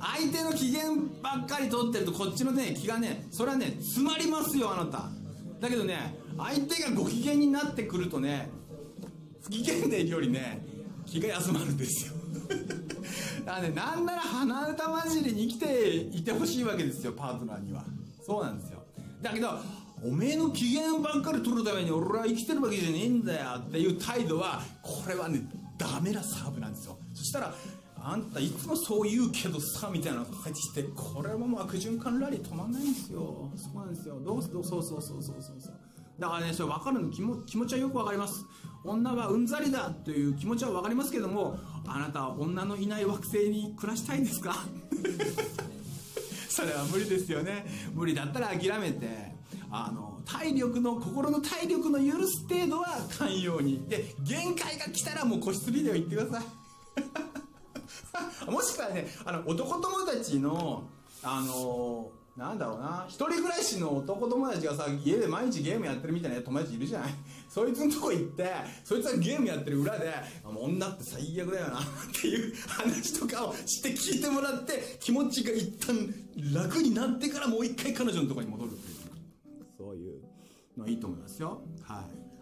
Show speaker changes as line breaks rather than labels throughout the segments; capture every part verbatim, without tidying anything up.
相手の機嫌ばっかり取ってるとこっちのね気がねそれはね詰まりますよあなた。だけどね相手がご機嫌になってくるとね不機嫌でいるよりね気が休まるんですよだからねなんなら鼻歌混じりに生きていてほしいわけですよパートナーには。そうなんですよ。だけどおめえの機嫌ばっかり取るために俺は生きてるわけじゃねえんだよっていう態度はこれはねダメなサーブなんですよ。そしたらあんたいつもそう言うけどさみたいなのが入ってきてこれはもう悪循環ラリー止まんないんですよ。そうなんですよ。どうすどうそうそうそうそうそうそうだからねそれ分かるの気も気持ちはよく分かります。女はうんざりだという気持ちは分かりますけどもあなたは女のいない惑星に暮らしたいんですかそれは無理ですよね。無理だったら諦めてあの体力の心の体力の許す程度は寛容にで限界が来たらもう個室ビデオ行ってくださいもしくはねあの男友達のあのなんだろうな一人暮らしの男友達がさ家で毎日ゲームやってるみたいな友達いるじゃない。そいつのとこ行ってそいつがゲームやってる裏で女って最悪だよなっていう話とかをして聞いてもらって気持ちが一旦楽になってからもう一回彼女のとこに戻るっていうそういうのいいと思いますよ。はい、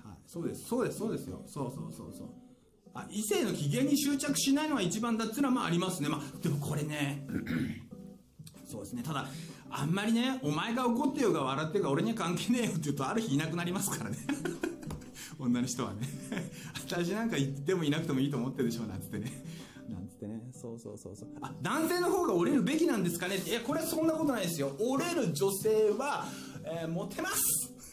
はい、そうですそうですそうですよ。そうそうそうそうあ異性の機嫌に執着しないのが一番だっていうのはまあありますね。まあでもこれねそうですね。ただあんまりねお前が怒ってようが笑ってようが俺には関係ねえよって言うとある日いなくなりますからね女の人はね私なんかいてもいなくてもいいと思ってるでしょなんつってねなんつってねそうそうそうそうあ男性の方が折れるべきなんですかねっていやこれはそんなことないですよ。折れる女性は、えー、モテます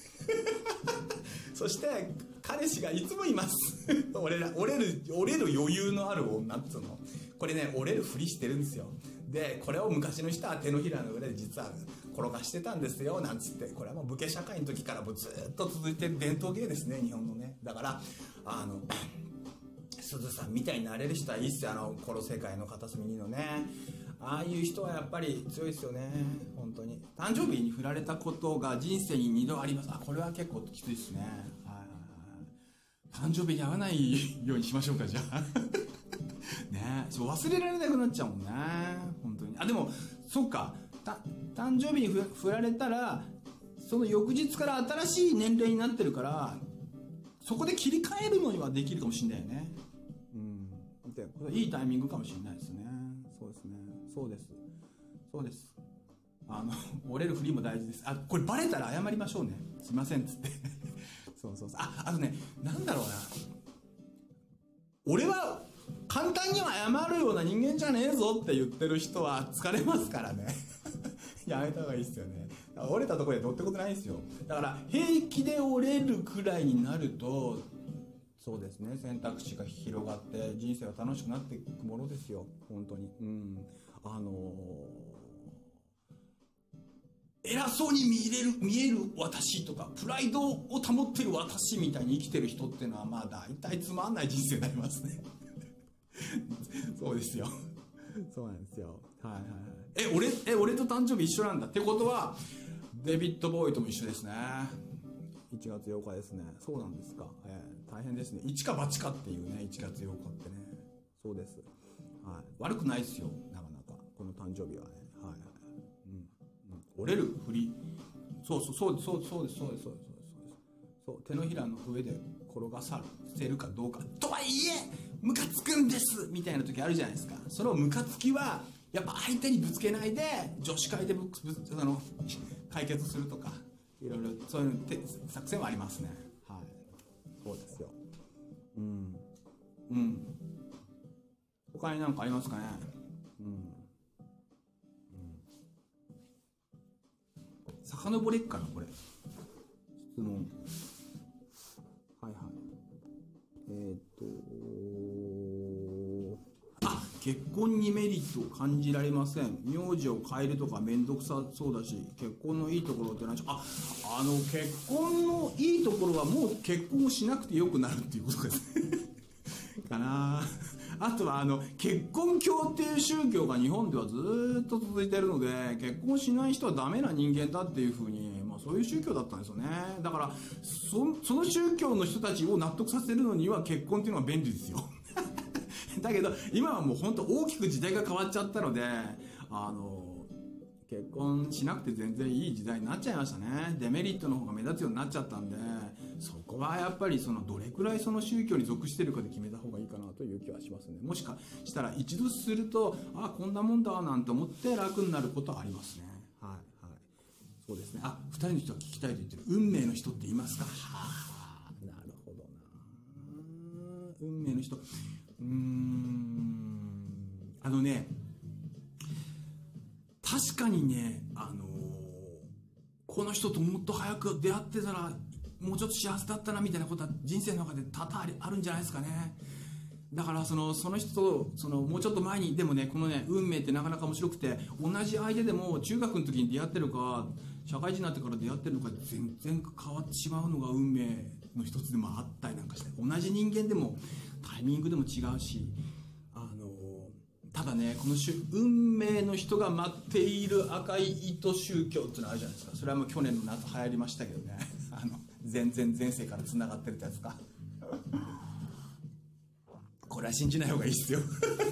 そして彼氏がいつもいます折れる折れる折れる余裕のある女っつうのこれね折れるふりしてるんですよ。でこれを昔の人は手のひらの上で実は転がしてたんですよなんつってこれはもう武家社会の時からもうずっと続いてる伝統芸ですね日本のね。だからあのすずさんみたいになれる人はいいっすよ。あのこの世界の片隅にのねああいう人はやっぱり強いですよね本当に。誕生日に振られたことが人生ににどあります。あこれは結構きついですね。はいはいはい。誕生日に会わないようにしましょうかじゃあねそう忘れられなくなっちゃうもんね本当に。あでもそっか誕生日に振られたらその翌日から新しい年齢になってるからそこで切り替えるのにはできるかもしれないよね。うんでこれいいタイミングかもしれないですね。そうですねそうですそうですあの折れるふりも大事です。あこれバレたら謝りましょうねすいませんっつってそうそうそうああとねなんだろうな俺は簡単には謝るような人間じゃねえぞって言ってる人は疲れますからねやめた方がいいですよね。折れたところでどうってことないですよ。だから平気で折れるくらいになるとそうですね選択肢が広がって人生は楽しくなっていくものですよ本当に。うんあのー、偉そうに見える見える私とかプライドを保ってる私みたいに生きてる人っていうのはまあ大体つまんない人生になりますねそうですよそうなんですよ。はいはいはい。え、俺、え、俺と誕生日一緒なんだ。ってことは、デビッド・ボーイとも一緒ですね。いちがつようかですね。そうなんですか。えー、大変ですね。一か八かっていうね、いちがつようかってね。そうです。はい。悪くないですよ。なかなか。この誕生日はね。はいはい。うん。うん、折れるふり。そうそう、そうです、そうです、そうです、そうです、そうです。そう、手のひらの上で転がさせるかどうか。とはいえ、ムカつくんですみたいな時あるじゃないですか。そのムカつきはやっぱ相手にぶつけないで女子会でぶぶあの解決するとかいろいろそういう作戦はありますね。はいそうですよ。うんうん他に何かありますかね。うん、うん、遡れっかなこれ質問。はいはいえー、っとあ結婚にメリットを感じられません。名字を変えるとかめんどくさそうだし結婚のいいところって何でしょう。ああの結婚のいいところはもう結婚をしなくてよくなるっていうことですかな。あとはあの結婚協定宗教が日本ではずっと続いているので結婚しない人はダメな人間だっていうふうに、まあ、そういう宗教だったんですよね。だからそ, その宗教の人たちを納得させるのには結婚っていうのは便利ですよだけど今はもう本当大きく時代が変わっちゃったのであの結婚しなくて全然いい時代になっちゃいましたね。デメリットの方が目立つようになっちゃったんで、そこはやっぱりそのどれくらいその宗教に属してるかで決めた方がいいかなという気はしますね。もしかしたら一度すると、あ、こんなもんだなんて思って楽になることはありますね。はいはい。そうですね。あ、ふたりの人が聞きたいと言ってる。運命の人っていますか？はあ、なるほどな。運命の人。うーん。あのね、確かにね、あのー、この人ともっと早く出会ってたらもうちょっと幸せだったなみたいなことは人生の中で多々あるんじゃないですかね。だからそのその人とそのもうちょっと前に、でもね、このね運命ってなかなか面白くて、同じ相手でも中学の時に出会ってるか社会人になってから出会ってるのか全然変わってしまうのが運命の一つでもあったりなんかして、同じ人間でもタイミングでも違うし、ただね、この運命の人が待っている赤い糸宗教っていうのあるじゃないですか。それはもう去年の夏流行りましたけどね、あの全然前世からつながってるってやつか。これは信じない方がいいですよ。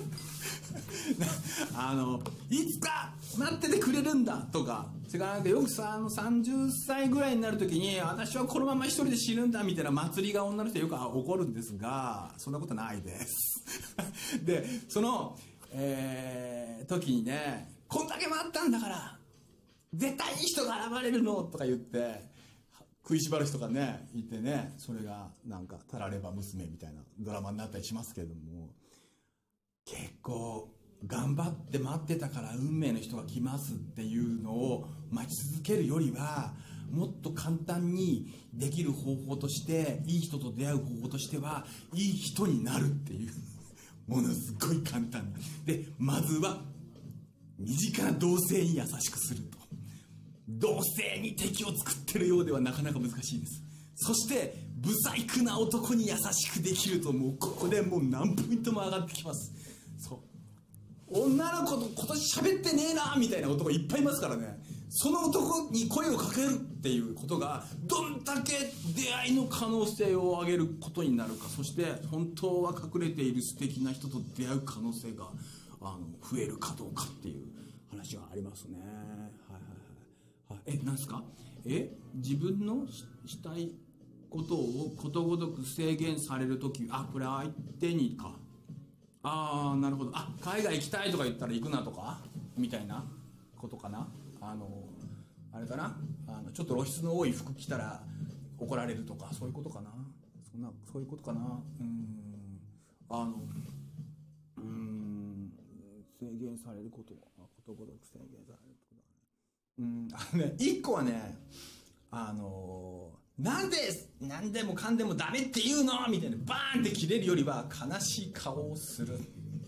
あのいつか待っててくれるんだとか、それからなんかよくさ、あのさんじゅっさいぐらいになる時に私はこのまま一人で死ぬんだみたいな祭りが女の人よく起こるんですが、そんなことないです。でそのえー、時にね、こんだけ待ったんだから絶対いい人が現れるのとか言って食いしばる人がねいてね、それがなんかタラレバ娘みたいなドラマになったりしますけれども、結構頑張って待ってたから運命の人が来ますっていうのを待ち続けるよりは、もっと簡単にできる方法として、いい人と出会う方法としては、いい人になるっていうものすごい簡単で、まずは身近な同性に優しくすると。同性に敵を作ってるようではなかなか難しいです。そしてブサイクな男に優しくできると、もうここでもう何ポイントも上がってきます。そう女の子と今年喋ってねえなみたいな男いっぱいいますからね。その男に声をかけるっていうことがどんだけ出会いの可能性を上げることになるか、そして本当は隠れている素敵な人と出会う可能性があの増えるかどうかっていう話がありますね。はいはいはい。え、なんですか？え、自分のしたいことをことごとく制限されるとき、あ、これ相手にか。ああ、なるほど。あ、海外行きたいとか言ったら行くなとかみたいなことかな。あのあれかな、あのちょっと露出の多い服着たら怒られるとか、そういうことかな。そんなそういうことかな。うん、あのうーん制限されること、ことごとく制限されることだね。うん、あのね、一個はね、あのなんで何でもかんでもダメって言うのみたいなバーンって切れるよりは、悲しい顔をする。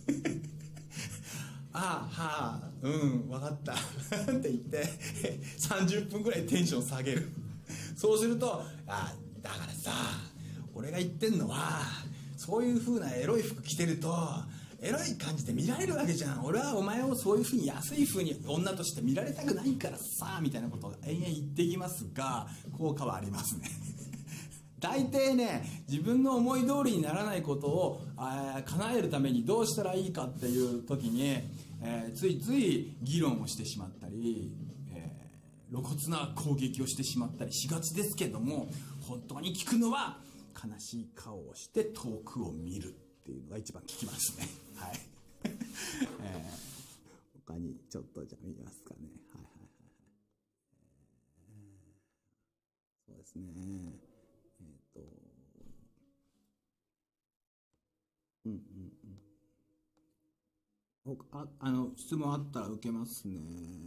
ああ、はあ、うん、分かったって言ってさんじゅっぷんぐらいテンション下げる。そうすると、あ、だからさ、俺が言ってんのはそういう風なエロい服着てるとエロい感じで見られるわけじゃん。俺はお前をそういう風に安い風に女として見られたくないからさ、みたいなことを延々言っていきますが、効果はありますね。大抵ね、自分の思い通りにならないことを叶えるためにどうしたらいいかっていう時に、えー、ついつい議論をしてしまったり、えー、露骨な攻撃をしてしまったりしがちですけども、本当に効くのは悲しい顔をして遠くを見るっていうのが一番効きますね。はい。えー、他にちょっとじゃあ見ますかね。はいはいはい、えー、そうですね。えっと、うんうんうん。あ、あの質問あったら受けますね。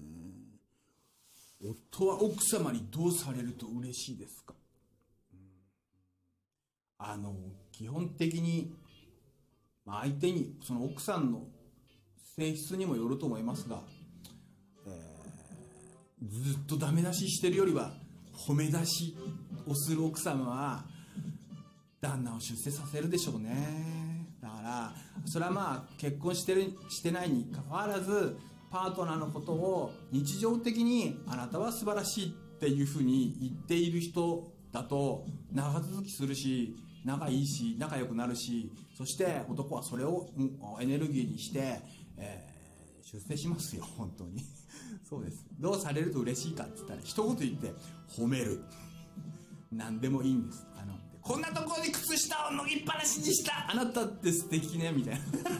夫は奥様にどうされると嬉しいですか？うん、あの基本的に、まあ、相手にその奥さんの性質にもよると思いますが、えー、ずっとダメ出ししてるよりは褒め出しをする奥様は旦那を出世させるでしょうね。だからそれはまあ結婚してるしてないにかかわらず、パートナーのことを日常的にあなたは素晴らしいっていうふうに言っている人だと長続きするし、仲いいし仲良くなるし、そして男はそれをエネルギーにして、えー、 出世しますよ、本当に。そうです。どうされると嬉しいかって言ったら、一言言って褒める。何でもいいんです。あのこんなところで靴下を脱ぎっぱなしにした、あなたって素敵ね、みたいな。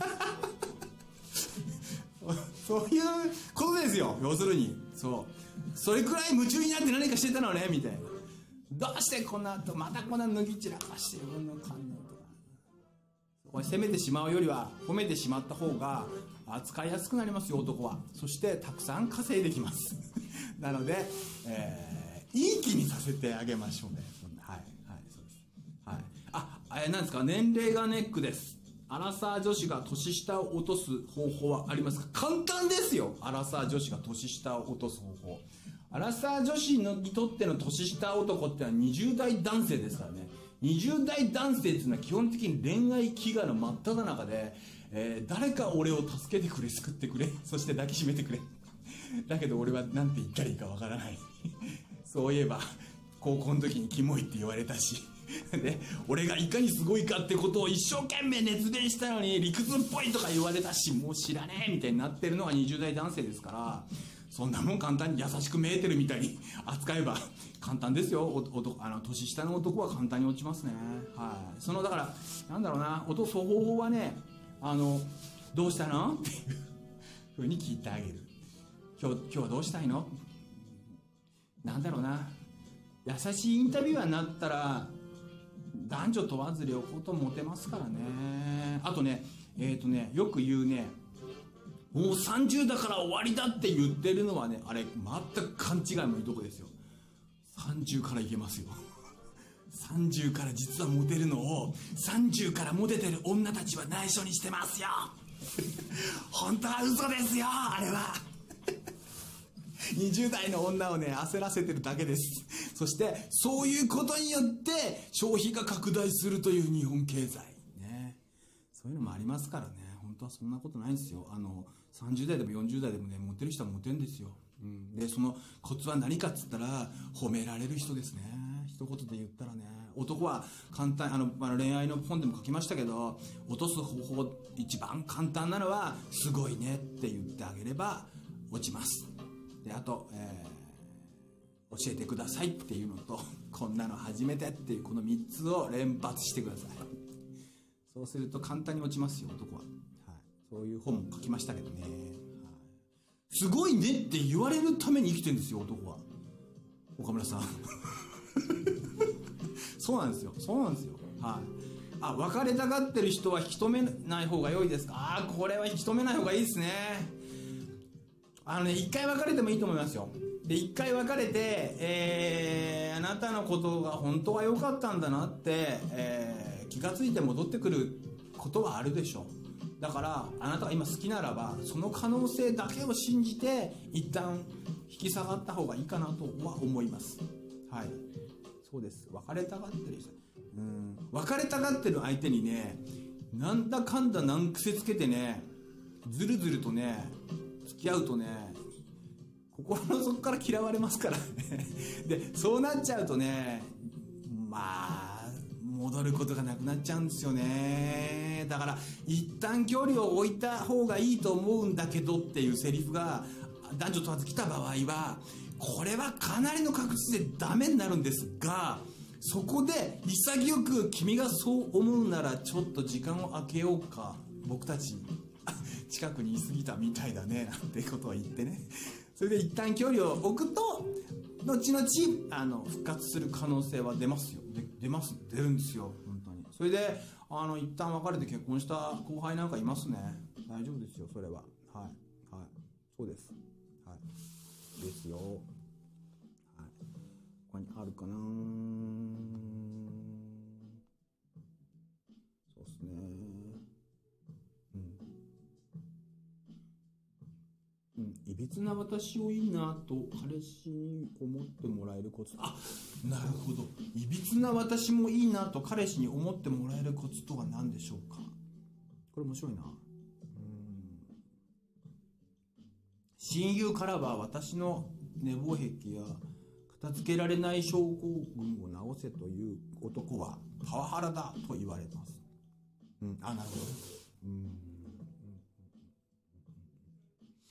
そういうことですよ、要するに。そうそれくらい夢中になって何かしてたのね、みたいな。どうしてこんなとまたこんな脱ぎ散らかしてるのかんのとか、これ責めてしまうよりは褒めてしまった方が扱いやすくなりますよ、男は。そしてたくさん稼いできます。なので、えー、いい気にさせてあげましょうね。はいはい、そうです。はい。あ、あれなんですか、年齢がネックです。アラサー女子が年下を落とす方法はありますか？簡単ですよ。アラサー女子が年下を落とす方法。アラサー女子にとっての年下男ってのはにじゅう代男性ですからね。にじゅう代男性っていうのは基本的に恋愛飢餓の真っ只中で、えー、誰か俺を助けてくれ、救ってくれ、そして抱きしめてくれ。だけど俺は何て言ったらいいかわからない。そういえば高校の時にキモいって言われたし。で俺がいかにすごいかってことを一生懸命熱弁したのに理屈っぽいとか言われたし、もう知らねえみたいになってるのがにじゅう代男性ですから、そんなもん簡単に優しく見えてるみたいに扱えば簡単ですよ。おおあの年下の男は簡単に落ちますね。はい。そのだからなんだろうな、落とす方法はね、あのどうしたのっていうふうに聞いてあげる。今日今日どうしたいの、なんだろうな、優しいインタビュアーになったら男女問わず両方ともモテますからね。あとね、えっとね、よく言うね、もうさんじゅうだから終わりだって言ってるのはね、あれ全く勘違いもいいとこですよ。さんじゅうからいけますよ。さんじゅうから実はモテるのをさんじゅうからモテてる女たちは内緒にしてますよ。本当は嘘ですよ、あれは。にじゅう代の女をね焦らせてるだけです。そしてそういうことによって消費が拡大するという日本経済ね、そういうのもありますからね。本当はそんなことないんですよ。あのさんじゅう代でもよんじゅう代でもね、モテる人はモテるんですよ。うん、でそのコツは何かっつったら褒められる人ですね。一言で言ったらね、男は簡単、あの、あの恋愛の本でも書きましたけど、落とす方法一番簡単なのはすごいねって言ってあげれば落ちます。であと、えー、教えてくださいっていうのと、こんなの初めてっていうこのみっつを連発してください。そうすると簡単に落ちますよ、男は。はい、そういう本も書きましたけどね。はい、すごいねって言われるために生きてるんですよ、男は。岡村さん。そうなんですよ、そうなんですよ。はい。あ、別れたがってる人は引き止めない方が良いですか？あー、これは引き止めない方がいいですね。あのね、一回別れてもいいと思いますよ。で、一回別れて、えー、あなたのことが本当は良かったんだなって、えー、気がついて戻ってくることはあるでしょう。だから、あなたが今好きならば、その可能性だけを信じて、一旦引き下がった方がいいかなとは思います。はい。そうです。別れたがってる人。うん。別れたがってる相手にね、なんだかんだ難癖つけてね、ずるずるとね、付き合うとね、心の底から嫌われますからね。でそうなっちゃうとね、まあ戻ることがなくなっちゃうんですよね。だから一旦距離を置いた方がいいと思うんだけどっていうセリフが男女問わず来た場合は、これはかなりの確率でダメになるんですが、そこで潔く君がそう思うならちょっと時間を空けようか、僕たち近くにいすぎたみたいだねなんてことを言ってね、それで一旦距離を置くと後々あの復活する可能性は出ますよ。で出ます出るんですよ、本当に。それであの一旦別れて結婚した後輩なんかいますね。大丈夫ですよ、それは。はいはい、そうです。はいですよ。はい、他にあるかな。そうですね。うん、いびつな私をいいなと彼氏に思ってもらえるコツ。あ、なるほど。いびつな私もいいなと彼氏に思ってもらえるコツとは何でしょうか。これ面白いな。うん、親友からは私の寝坊癖や片付けられない症候群を治せという男はパワハラだと言われます。うん、あ、なるほど。うん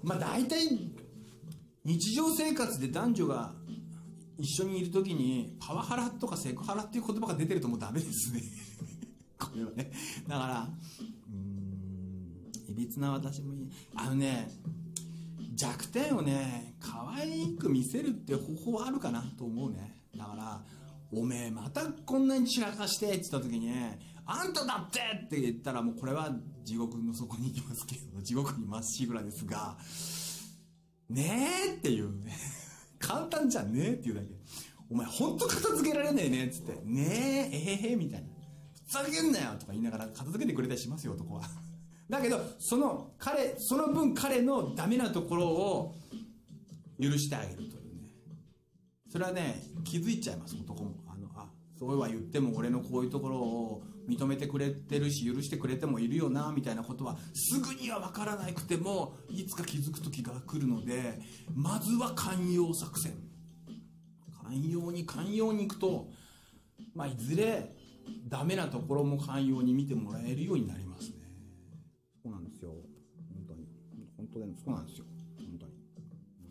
まあ大体日常生活で男女が一緒にいるときにパワハラとかセクハラっていう言葉が出てるともうダメですねこれはね。だからうーんいびつな私もいい。あのね、弱点をね可愛く見せるって方法はあるかなと思うね。だからおめえまたこんなに散らかしてって言った時にあんただってって言ったらもうこれは地獄の底に行きますけど、地獄にまっしぐらですがねえっていうね簡単じゃんねえっていうだけ。お前ほんと片付けられねえねっつってねええへへみたいな、ふざけんなよとか言いながら片付けてくれたりしますよ男はだけどその彼その分彼のダメなところを許してあげるというね、それはね気づいちゃいます男も。あのあそうは言っても俺のこういうところを認めてくれてるし許してくれてもいるよなみたいなことはすぐには分からなくてもいつか気づく時が来るので、まずは寛容作戦。寛容に寛容にいくと、まあ、いずれダメなところも寛容に見てもらえるようになりますね。そうなんですよ本当に本当にそうなんですよ本当に、うん、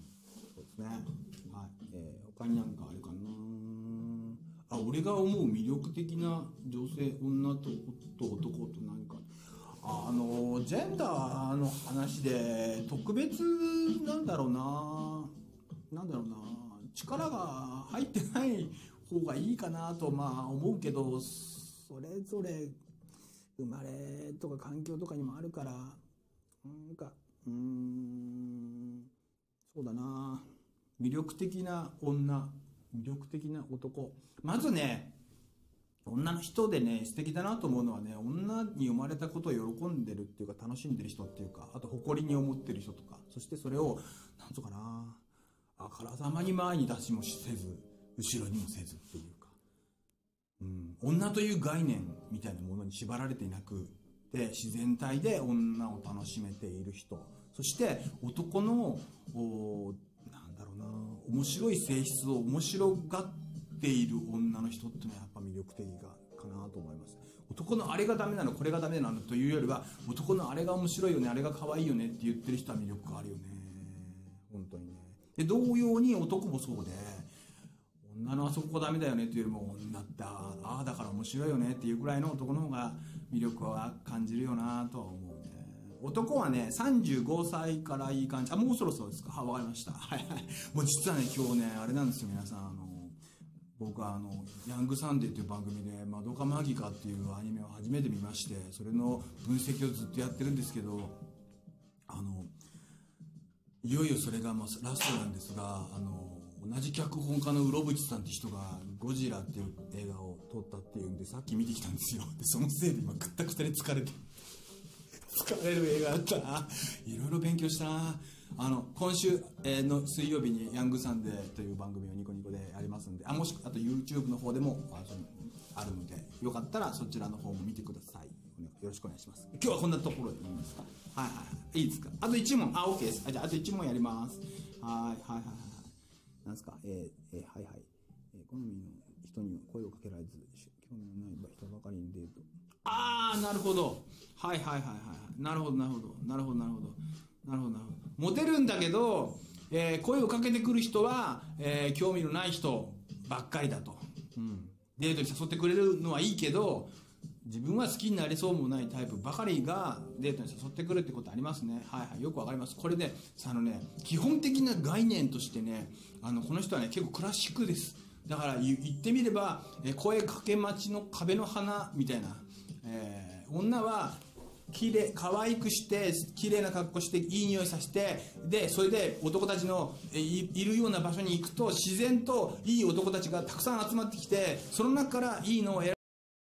そうですね。はい、えー、他になんかあれかなあ、俺が思う魅力的な女性、女と男と何か、あのジェンダーの話で特別なんだろうな、なんだろうな、力が入ってない方がいいかなとまあ思うけど、それぞれ生まれとか環境とかにもあるから、なんかうーんそうだな、魅力的な女、魅力的な男、まずね女の人でね素敵だなと思うのはね、女に生まれたことを喜んでるっていうか楽しんでる人っていうか、あと誇りに思ってる人とか、そしてそれをなんとかなあからさまに前に出しもせず後ろにもせずっていうか、うん、女という概念みたいなものに縛られていなくて自然体で女を楽しめている人、そして男のおなんだろうな面白い性質を面白がっている女の人っていうのはやっぱ魅力的がかなと思います。男のあれがダメなのこれがダメなのというよりは、男のあれが面白いよねあれが可愛いよねって言ってる人は魅力があるよね本当にね。で同様に男もそうで、女のあそこがダメだよねっていうよりも女ってああだから面白いよねっていうぐらいの男の方が魅力は感じるよなとは思うね。男はねさんじゅうごさいからいい感じ、あもうそろそろですか、は分かりましたはいはいもう実はね今日ねあれなんですよ皆さん、あの僕はあのヤングサンデーという番組でマドカマギカっていうアニメを初めて見まして、それの分析をずっとやってるんですけど、あのいよいよそれがまあラストなんですが、あの同じ脚本家の室伏さんって人がゴジラっていう映画を撮ったっていうんでさっき見てきたんですよ。でそのせいで今ぐったくたに疲れて疲れる映画だったな。いろいろ勉強したな。あの今週の水曜日にヤングサンデーという番組をニコニコでやりますんで、あもしくはあと YouTube の方でもあるのでよかったらそちらの方も見てください。よろしくお願いします。今日はこんなところでいいですか。はいはいはいいいですか。あといち問、あ OK です。あじゃああといち問やります。はいはいはいはいなんですか、えーえー、はいはい、えー、好みの人には声をかけられず興味のない人ばかりにデート。ああなるほど、はいはいはいはいなるほどなるほどなるほどなるほどなるほどなるほど。モテるんだけど、えー、声をかけてくる人は、えー、興味のない人ばっかりだと、うん、デートに誘ってくれるのはいいけど自分は好きになれそうもないタイプばかりがデートに誘ってくるってことありますね。はいはいよくわかります。これねあのね基本的な概念としてね、あのこの人はね結構クラシックです。だから言ってみれば、え声かけ待ちの壁の花みたいな、えー、女はきれい可愛くして綺麗な格好していい匂いさせて、でそれで男たちの い, いるような場所に行くと自然といい男たちがたくさん集まってきて、その中からいいのを選ぶ。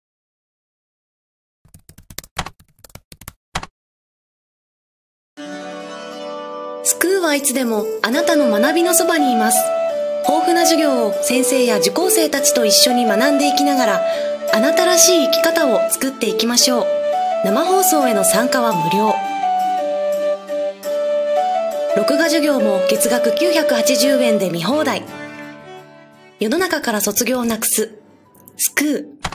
スクーはいつでもあなたの学びのそばにいます。豊富な授業を先生や受講生たちと一緒に学んでいきながら、あなたらしい生き方を作っていきましょう。生放送への参加は無料。録画授業も月額きゅうひゃくはちじゅうえんで見放題。世の中から卒業をなくすスクー。